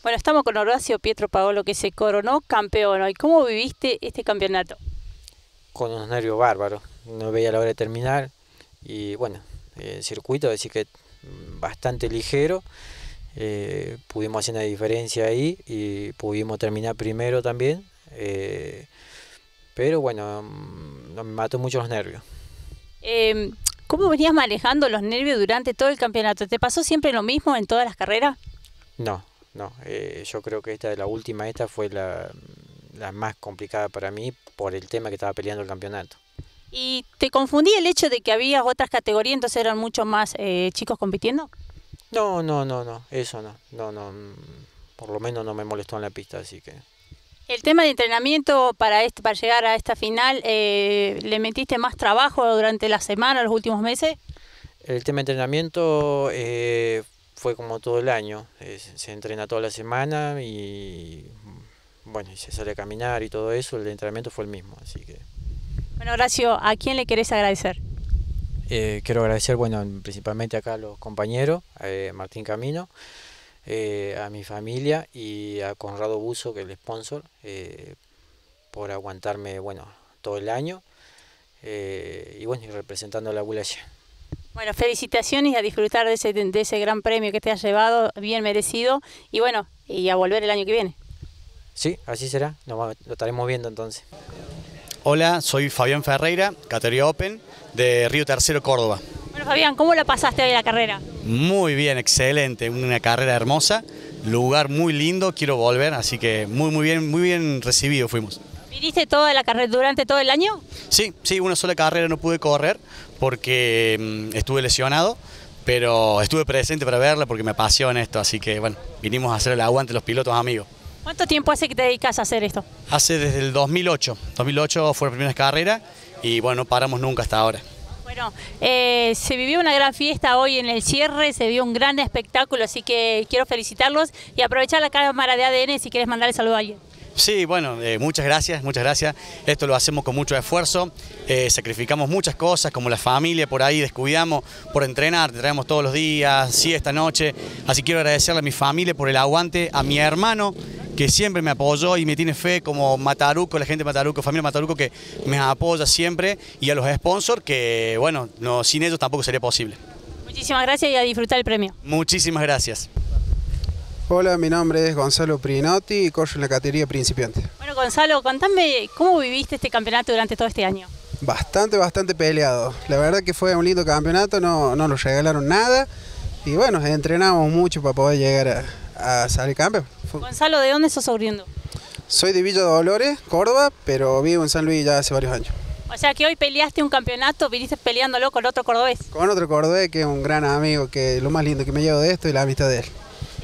Bueno, estamos con Horacio Pietro Paolo, que se coronó campeón hoy. ¿Cómo viviste este campeonato? Con unos nervios bárbaros, no veía la hora de terminar y bueno, el circuito decir que bastante ligero, pudimos hacer una diferencia ahí y pudimos terminar primero también, pero bueno, me mató mucho los nervios. ¿Cómo venías manejando los nervios durante todo el campeonato? ¿Te pasó siempre lo mismo en todas las carreras? No, no, yo creo que la última, esta fue la más complicada para mí por el tema que estaba peleando el campeonato. ¿Y te confundí el hecho de que había otras categorías, entonces eran muchos más chicos compitiendo? No, no, no, no, eso no, por lo menos no me molestó en la pista, así que... El tema de entrenamiento para llegar a esta final, ¿le metiste más trabajo durante la semana, los últimos meses? El tema de entrenamiento fue como todo el año, se entrena toda la semana y bueno, y se sale a caminar y todo eso, el entrenamiento fue el mismo, así que... Bueno, Horacio, ¿a quién le querés agradecer? Quiero agradecer, bueno, principalmente acá a los compañeros, a Martín Camino, a mi familia y a Conrado Buzo, que es el sponsor, por aguantarme, bueno, todo el año y bueno, y representando a la Abuelaya. Bueno, felicitaciones y a disfrutar de ese gran premio que te has llevado, bien merecido, y bueno, y a volver el año que viene. Sí, así será, lo estaremos viendo entonces. Hola, soy Fabián Ferreira, categoría Open, de Río Tercero, Córdoba. Bueno, Fabián, ¿cómo la pasaste hoy en la carrera? Muy bien, excelente, una carrera hermosa, lugar muy lindo, quiero volver, así que muy bien recibido fuimos. ¿Viniste toda la carrera durante todo el año? Sí, una sola carrera no pude correr porque estuve lesionado, pero estuve presente para verla porque me apasiona esto, así que bueno, vinimos a hacer el aguante los pilotos amigos. ¿Cuánto tiempo hace que te dedicas a hacer esto? Hace desde el 2008, 2008 fue la primera carrera y bueno, no paramos nunca hasta ahora. Bueno, se vivió una gran fiesta hoy en el cierre, se vio un gran espectáculo, así que quiero felicitarlos y aprovechar la cámara de ADN si quieres mandarle saludo a alguien. Sí, bueno, muchas gracias. Esto lo hacemos con mucho esfuerzo, sacrificamos muchas cosas como la familia, por ahí descuidamos por entrenar, traemos todos los días, siesta, noche. Así quiero agradecerle a mi familia por el aguante, a mi hermano que siempre me apoyó y me tiene fe, como Mataruco, la gente de Mataruco, familia Mataruco que me apoya siempre, y a los sponsors que, bueno, no, sin ellos tampoco sería posible. Muchísimas gracias y a disfrutar el premio. Muchísimas gracias. Hola, mi nombre es Gonzalo Prinotti y corro en la categoría principiante. Bueno, Gonzalo, contame cómo viviste este campeonato durante todo este año. Bastante peleado. La verdad que fue un lindo campeonato, no nos regalaron nada y bueno, entrenamos mucho para poder llegar a salir campeón. Gonzalo, ¿de dónde sos oriundo? Soy de Villa Dolores, Córdoba, pero vivo en San Luis ya hace varios años. O sea que hoy peleaste un campeonato, viniste peleándolo con otro cordobés. Con otro cordobés que es un gran amigo, que lo más lindo que me llevo de esto es la amistad de él.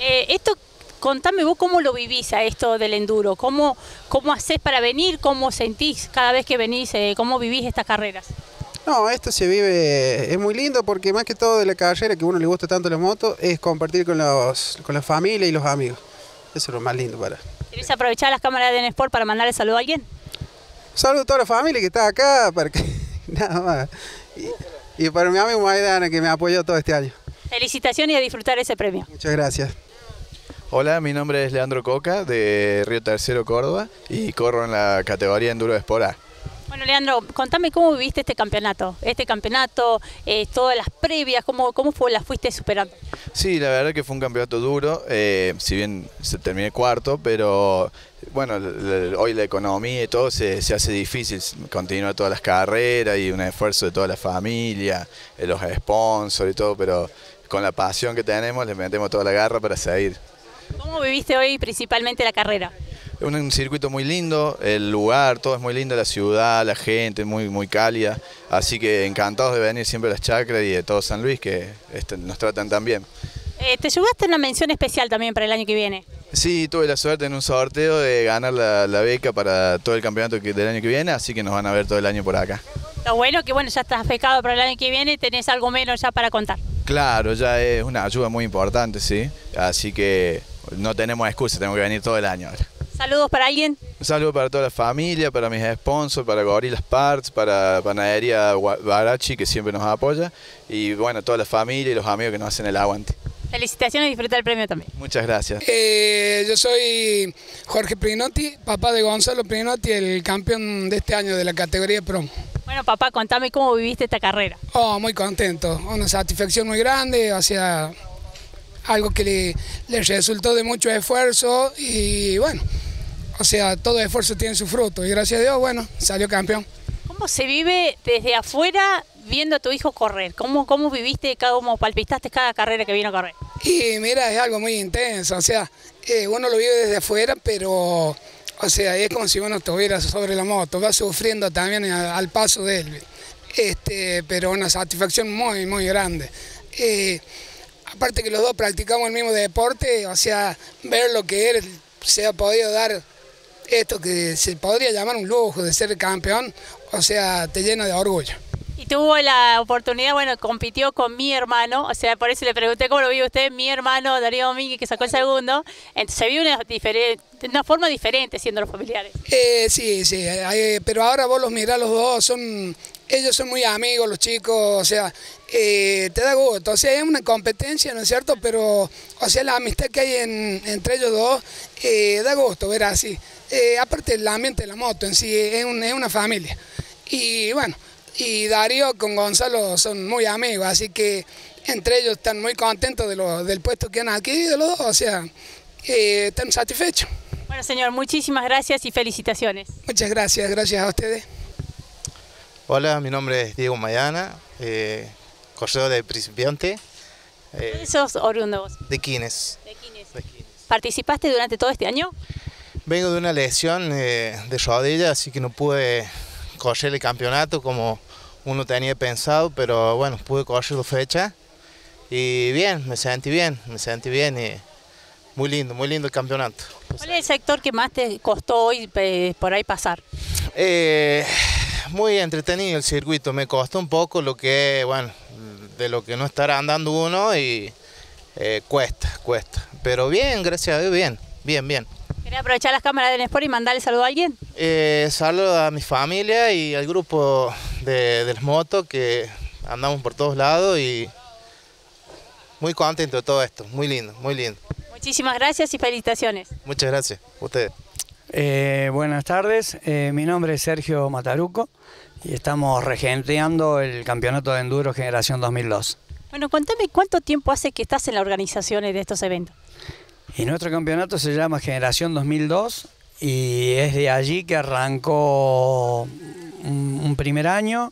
Contame vos cómo lo vivís a esto del enduro, cómo hacés para venir, cómo sentís cada vez que venís, cómo vivís estas carreras. No, esto se vive, es muy lindo porque más que todo de la carrera, que a uno le gusta tanto la moto, es compartir con la familia y los amigos. Eso es lo más lindo para... ¿Querés aprovechar las cámaras de N-Sport para mandarle saludo a alguien? Saludo a toda la familia que está acá, para que, nada más. Y para mi amigo Maidana que me apoyó todo este año. Felicitaciones y a disfrutar ese premio. Muchas gracias. Hola, mi nombre es Leandro Coca, de Río Tercero, Córdoba, y corro en la categoría Enduro Sport A. Bueno, Leandro, contame cómo viviste este campeonato, todas las previas, cómo las fuiste superando. Sí, la verdad que fue un campeonato duro, si bien terminé cuarto, pero bueno, hoy la economía y todo se hace difícil, continuar todas las carreras y un esfuerzo de toda la familia, los sponsors y todo, pero con la pasión que tenemos le metemos toda la garra para seguir. ¿Cómo viviste hoy principalmente la carrera? Es un circuito muy lindo, el lugar, todo es muy lindo, la ciudad, la gente, muy cálida, así que encantados de venir siempre a las chacras y de todo San Luis, que nos tratan tan bien. ¿Te llevaste una mención especial también para el año que viene? Sí, tuve la suerte en un sorteo de ganar la beca para todo el campeonato del año que viene, así que nos van a ver todo el año por acá. Lo bueno que ya estás becado para el año que viene, tenés algo menos ya para contar. Claro, ya es una ayuda muy importante, sí, así que no tenemos excusa, tenemos que venir todo el año ahora. ¿Saludos para alguien? Un saludo para toda la familia, para mis sponsors, para Gorillaz Parts, para Panadería Barachi, que siempre nos apoya, y bueno, toda la familia y los amigos que nos hacen el aguante. Felicitaciones y disfruta el premio también. Muchas gracias. Yo soy Jorge Prinotti, papá de Gonzalo Prinotti, el campeón de este año de la categoría promo. Bueno, papá, contame cómo viviste esta carrera. Oh, muy contento, una satisfacción muy grande, o sea, algo que le resultó de mucho esfuerzo y bueno, o sea, todo esfuerzo tiene su fruto y gracias a Dios, bueno, salió campeón. ¿Cómo se vive desde afuera viendo a tu hijo correr? ¿Cómo viviste, cómo palpitaste cada carrera que vino a correr? Y mira, es algo muy intenso, o sea, uno lo vive desde afuera, pero, o sea, es como si uno estuviera sobre la moto, va sufriendo también al paso de él, pero una satisfacción muy, muy grande. Aparte que los dos practicamos el mismo deporte, o sea, ver lo que él se ha podido dar, esto que se podría llamar un lujo de ser campeón, o sea, te llena de orgullo. Y tuvo la oportunidad, bueno, compitió con mi hermano, o sea, por eso le pregunté cómo lo vive usted, mi hermano Darío Domínguez, que sacó el segundo, entonces se vio una forma diferente siendo los familiares. Sí, pero ahora vos los mirás los dos, ellos son muy amigos, los chicos, o sea, te da gusto, o sea, es una competencia, ¿no es cierto? Pero, o sea, la amistad que hay entre ellos dos, da gusto ver así. Aparte el ambiente de la moto en sí, es una familia. Y bueno, y Darío con Gonzalo son muy amigos, así que entre ellos están muy contentos del puesto que han adquirido los dos, o sea, están satisfechos. Bueno, señor, muchísimas gracias y felicitaciones. Muchas gracias, gracias a ustedes. Hola, mi nombre es Diego Mayana, corredor de principiante. ¿Dónde sos oriundo vos? De Quines. De Quines. ¿Participaste durante todo este año? Vengo de una lesión de rodilla, así que no pude correr el campeonato como uno tenía pensado, pero bueno, pude correr 2 fechas y bien, me sentí bien y muy lindo el campeonato. ¿Cuál es el sector que más te costó hoy por ahí pasar? Muy entretenido el circuito, me costó un poco lo que, bueno, de lo que no estará andando uno y cuesta, pero bien, gracias a Dios, bien. ¿Querés aprovechar las cámaras del Sport y mandarle saludo a alguien? Saludo a mi familia y al grupo de las motos que andamos por todos lados y muy contento de todo esto, muy lindo. Muchísimas gracias y felicitaciones. Muchas gracias, ustedes. Buenas tardes, mi nombre es Sergio Mataruco y estamos regenteando el campeonato de enduro Generación 2002. Bueno, contame cuánto tiempo hace que estás en la organización de estos eventos. Y nuestro campeonato se llama Generación 2002 y es de allí que arrancó un primer año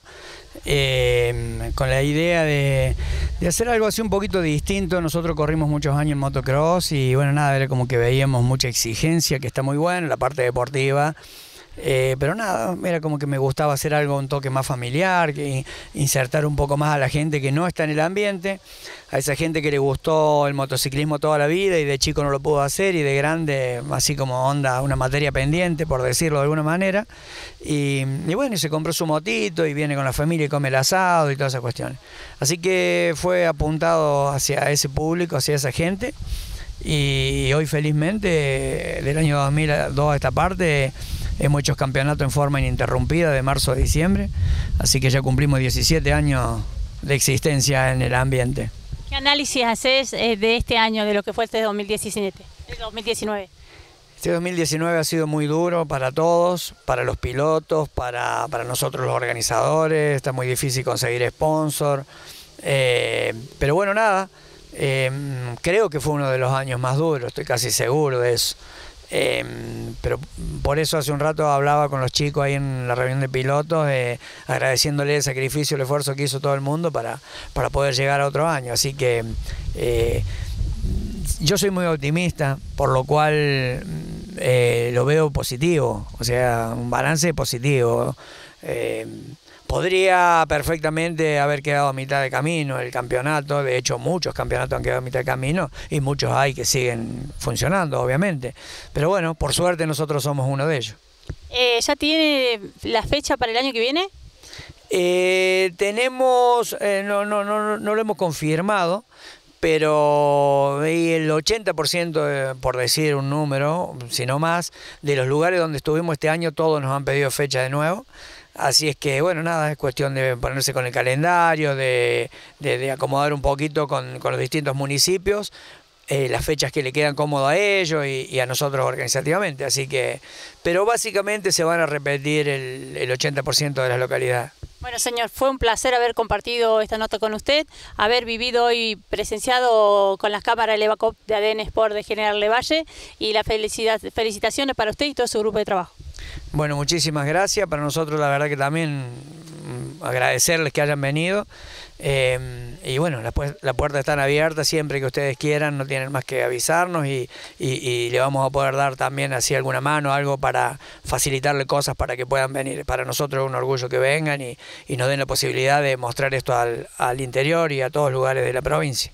con la idea de hacer algo así un poquito distinto. Nosotros corrimos muchos años en motocross y bueno, nada, era como que veíamos mucha exigencia, que está muy buena, la parte deportiva. Pero nada, era como que me gustaba hacer algo un toque más familiar, que insertar un poco más a la gente que no está en el ambiente, a esa gente que le gustó el motociclismo toda la vida y de chico no lo pudo hacer y de grande, así como onda, una materia pendiente, por decirlo de alguna manera. Y bueno, y se compró su motito y viene con la familia y come el asado y todas esas cuestiones. Así que fue apuntado hacia ese público, hacia esa gente. Y hoy felizmente, del año 2002 a esta parte, hemos hecho campeonato en forma ininterrumpida de marzo a diciembre, así que ya cumplimos 17 años de existencia en el ambiente. ¿Qué análisis haces de este año, de lo que fue este 2017, el 2019? Este 2019 ha sido muy duro para todos, para los pilotos, para nosotros los organizadores, está muy difícil conseguir sponsor, pero bueno, nada, creo que fue uno de los años más duros, estoy casi seguro de eso. Pero por eso hace un rato hablaba con los chicos ahí en la reunión de pilotos, agradeciéndole el sacrificio, el esfuerzo que hizo todo el mundo para poder llegar a otro año. Así que yo soy muy optimista, por lo cual lo veo positivo, o sea, un balance positivo. Podría perfectamente haber quedado a mitad de camino el campeonato, de hecho muchos campeonatos han quedado a mitad de camino y muchos hay que siguen funcionando, obviamente. Pero bueno, por suerte nosotros somos uno de ellos. ¿Ya tiene la fecha para el año que viene? Tenemos, no lo hemos confirmado, pero el 80%, por decir un número, si no más, de los lugares donde estuvimos este año, todos nos han pedido fecha de nuevo. Así es que, bueno, nada, es cuestión de ponerse con el calendario, de acomodar un poquito con los distintos municipios, las fechas que le quedan cómodo a ellos y a nosotros organizativamente. Así que, pero básicamente se van a repetir el 80% de las localidades. Bueno, señor, fue un placer haber compartido esta nota con usted, haber vivido hoy presenciado con las cámaras del EVACOP de ADN Sport de General Lavalle, y las felicitaciones para usted y todo su grupo de trabajo. Bueno, muchísimas gracias. Para nosotros la verdad que también agradecerles que hayan venido. Y bueno, las puertas están abiertas siempre que ustedes quieran, no tienen más que avisarnos y le vamos a poder dar también así alguna mano, algo para facilitarle cosas para que puedan venir. Para nosotros es un orgullo que vengan y nos den la posibilidad de mostrar esto al interior y a todos los lugares de la provincia.